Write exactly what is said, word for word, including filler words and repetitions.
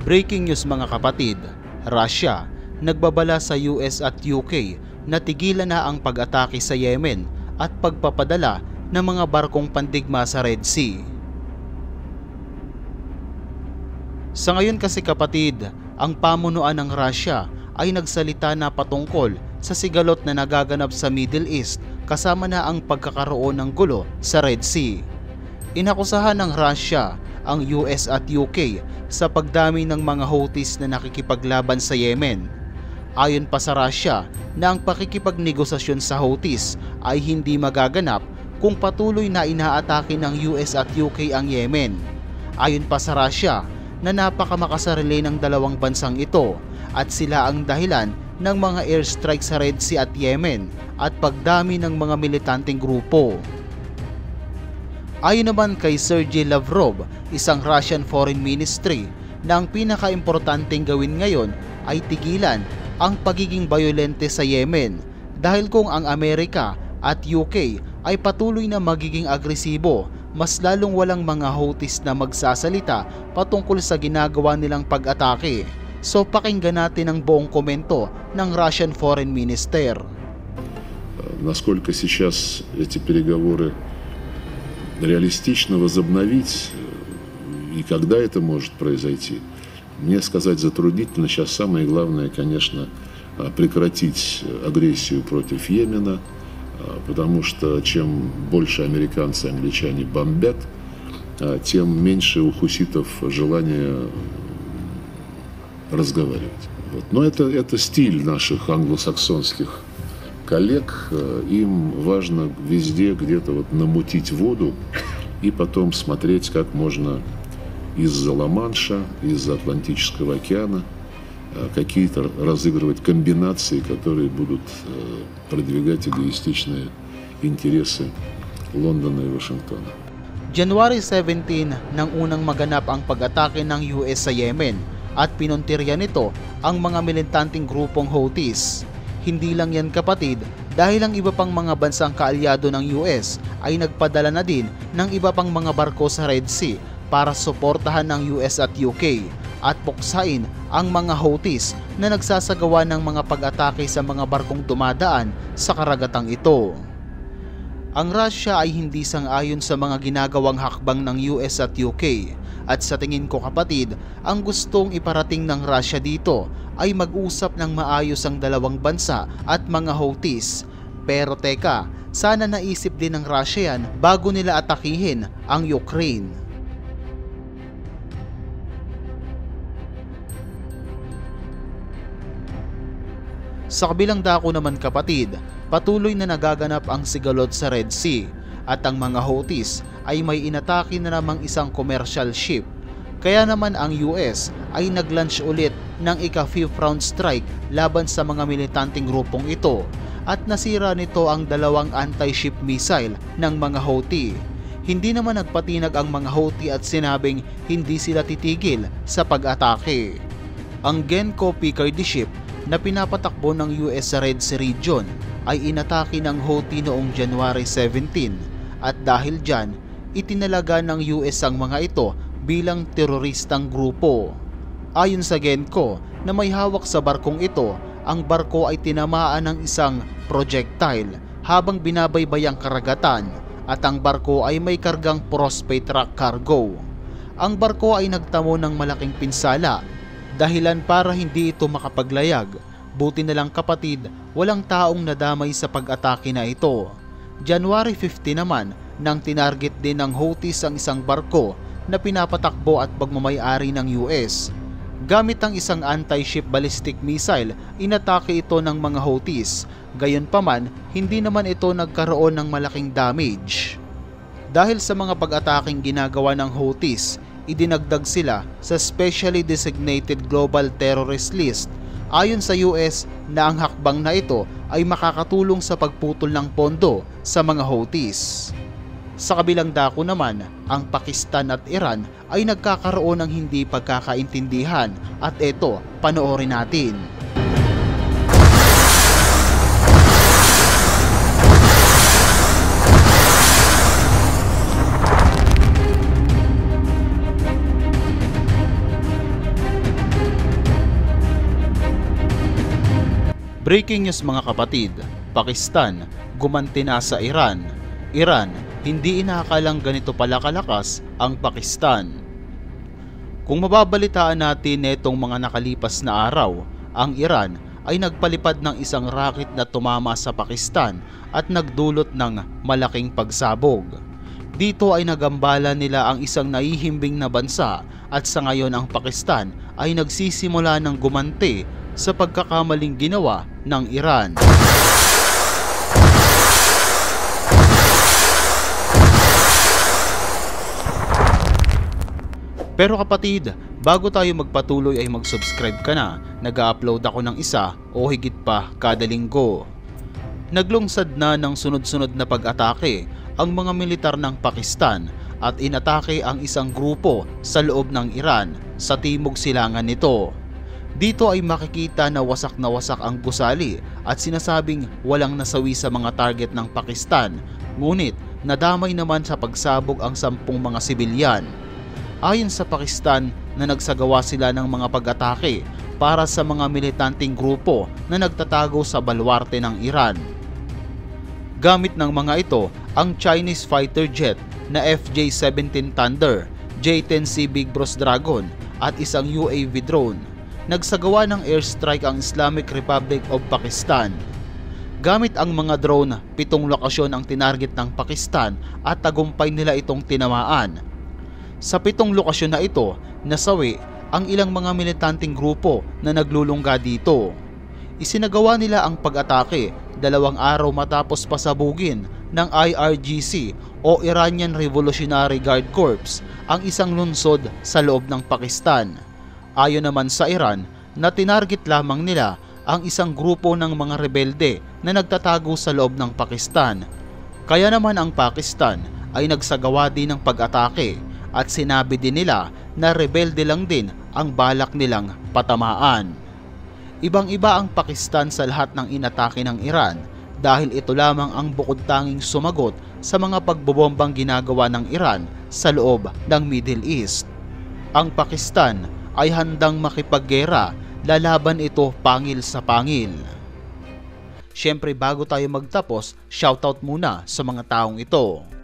Breaking news mga kapatid, Russia nagbabala sa U S at U K na tigilan na ang pag-atake sa Yemen at pagpapadala ng mga barkong pandigma sa Red Sea. Sa ngayon kasi kapatid, ang pamunuan ng Russia ay nagsalita na patungkol sa sigalot na nagaganap sa Middle East kasama na ang pagkakaroon ng gulo sa Red Sea. Inakusahan ng Russia ang U S at U K sa pagdami ng mga Houthis na nakikipaglaban sa Yemen. Ayon pa sa Russia na ang pakikipagnegosasyon sa Houthis ay hindi magaganap kung patuloy na inaatake ng U S at U K ang Yemen. Ayon pa sa Russia na napakamakasarili ng dalawang bansang ito at sila ang dahilan ng mga airstrike sa Red Sea at Yemen at pagdami ng mga militanteng grupo. Ayon naman kay Sergey Lavrov, isang Russian Foreign Ministry, na ang pinakaimportanteng gawin ngayon ay tigilan ang pagiging bayolente sa Yemen dahil kung ang Amerika at U K ay patuloy na magiging agresibo, mas lalong walang mga Houthis na magsasalita patungkol sa ginagawa nilang pag-atake. So pakinggan natin ang buong komento ng Russian Foreign Minister. Насколько сейчас эти переговоры реалистично возобновить и когда это может произойти, мне сказать затруднительно. Сейчас самое главное, конечно, прекратить агрессию против Йемена, потому что чем больше американцы и англичане бомбят, тем меньше у хуситов желания разговаривать. Вот. Но это, это стиль наших англосаксонских коллег. Им важно везде где-то вот намутить воду и потом смотреть, как можно из-за Ла-Манша, из-за Атлантического океана какие-то разыгрывать комбинации, которые будут продвигать эгоистичные интересы Лондона и Вашингтона. January seventeen nang unang maganap ang pag-atake ng U S sa Yemen at pinuntirya nito ang mga militanteng grupong Houthis. Hindi lang yan kapatid dahil ang iba pang mga bansang kaalyado ng U S ay nagpadala na din ng iba pang mga barko sa Red Sea para suportahan ng U S at U K at puksain ang mga Houthis na nagsasagawa ng mga pag-atake sa mga barkong dumadaan sa karagatang ito. Ang Russia ay hindi sang-ayon sa mga ginagawang hakbang ng U S at U K at sa tingin ko kapatid, ang gustong iparating ng Russia dito ay mag-usap ng maayos ang dalawang bansa at mga Houthis. Pero teka, sana naisip din ng Russia yan bago nila atakihin ang Ukraine. Sa kabilang dako naman kapatid, patuloy na nagaganap ang sigalot sa Red Sea at ang mga Houthis ay may inatake na namang isang commercial ship. Kaya naman ang U S ay naglaunch ulit ng ika-fifth round strike laban sa mga militanteng grupong ito at nasira nito ang dalawang anti-ship missile ng mga Houthi. Hindi naman nagpatinag ang mga Houthi at sinabing hindi sila titigil sa pag-atake. Ang Genco Picardy ship na pinapatakbo ng U S sa Red Sea region ay inatake ng Houthi noong January seventeen at dahil dyan, itinalaga ng U S ang mga ito bilang teroristang grupo. Ayon sa Genco na may hawak sa barkong ito, ang barko ay tinamaan ng isang projectile habang binabaybay ang karagatan at ang barko ay may kargang phosphate rock cargo. Ang barko ay nagtamo ng malaking pinsala, dahilan para hindi ito makapaglayag. Buti na lang kapatid, walang taong nadamay sa pag-atake na ito. January fifteenth naman nang tinarget din ng Houthis ang isang barko na pinapatakbo at pagmamayari ng U S. Gamit ang isang anti-ship ballistic missile, inatake ito ng mga Houthis. Gayunpaman, hindi naman ito nagkaroon ng malaking damage. Dahil sa mga pag-ataking ginagawa ng Houthis, idinagdag sila sa specially designated global terrorist list. Ayon sa U S na ang hakbang na ito ay makakatulong sa pagputol ng pondo sa mga Houthis. Sa kabilang dako naman, ang Pakistan at Iran ay nagkakaroon ng hindi pagkakaintindihan at ito, panoorin natin. Breaking news mga kapatid, Pakistan gumanti na sa Iran. Iran, hindi inaakalang ganito pala kalakas ang Pakistan. Kung mababalitaan natin netong mga nakalipas na araw, ang Iran ay nagpalipad ng isang rocket na tumama sa Pakistan at nagdulot ng malaking pagsabog. Dito ay nagambala nila ang isang naihimbing na bansa at sa ngayon ang Pakistan ay nagsisimula ng gumanti sa pagkakamaling ginawa ng Iran. Pero kapatid, bago tayo magpatuloy ay mag-subscribe ka na. Nag-upload ako ng isa o higit pa kada linggo. Naglungsad na ng sunod-sunod na pag-atake ang mga militar ng Pakistan at inatake ang isang grupo sa loob ng Iran sa timog silangan nito. Dito ay makikita na wasak na wasak ang gusali at sinasabing walang nasawi sa mga target ng Pakistan, ngunit nadamay naman sa pagsabog ang sampung mga sibilyan. Ayon sa Pakistan na nagsagawa sila ng mga pag-atake para sa mga militanteng grupo na nagtatago sa baluarte ng Iran. Gamit ng mga ito ang Chinese fighter jet na F J seventeen Thunder, J ten C Big Bros Dragon at isang U A V drone. Nagsagawa ng airstrike ang Islamic Republic of Pakistan. Gamit ang mga drone, pitong lokasyon ang tinarget ng Pakistan at tagumpay nila itong tinamaan. Sa pitong lokasyon na ito, nasawi ang ilang mga militanteng grupo na naglulungga dito. Isinagawa nila ang pag-atake dalawang araw matapos pasabugin ng I R G C o Iranian Revolutionary Guard Corps ang isang lungsod sa loob ng Pakistan. Ayon naman sa Iran na tinarget lamang nila ang isang grupo ng mga rebelde na nagtatago sa loob ng Pakistan. Kaya naman ang Pakistan ay nagsagawa din ng pag-atake at sinabi din nila na rebelde lang din ang balak nilang patamaan. Ibang-iba ang Pakistan sa lahat ng inatake ng Iran dahil ito lamang ang bukod tanging sumagot sa mga pagbobombang ginagawa ng Iran sa loob ng Middle East. Ang Pakistan ay handang makipaggera, lalaban ito pangil sa pangil. Siyempre bago tayo magtapos, shoutout muna sa mga taong ito.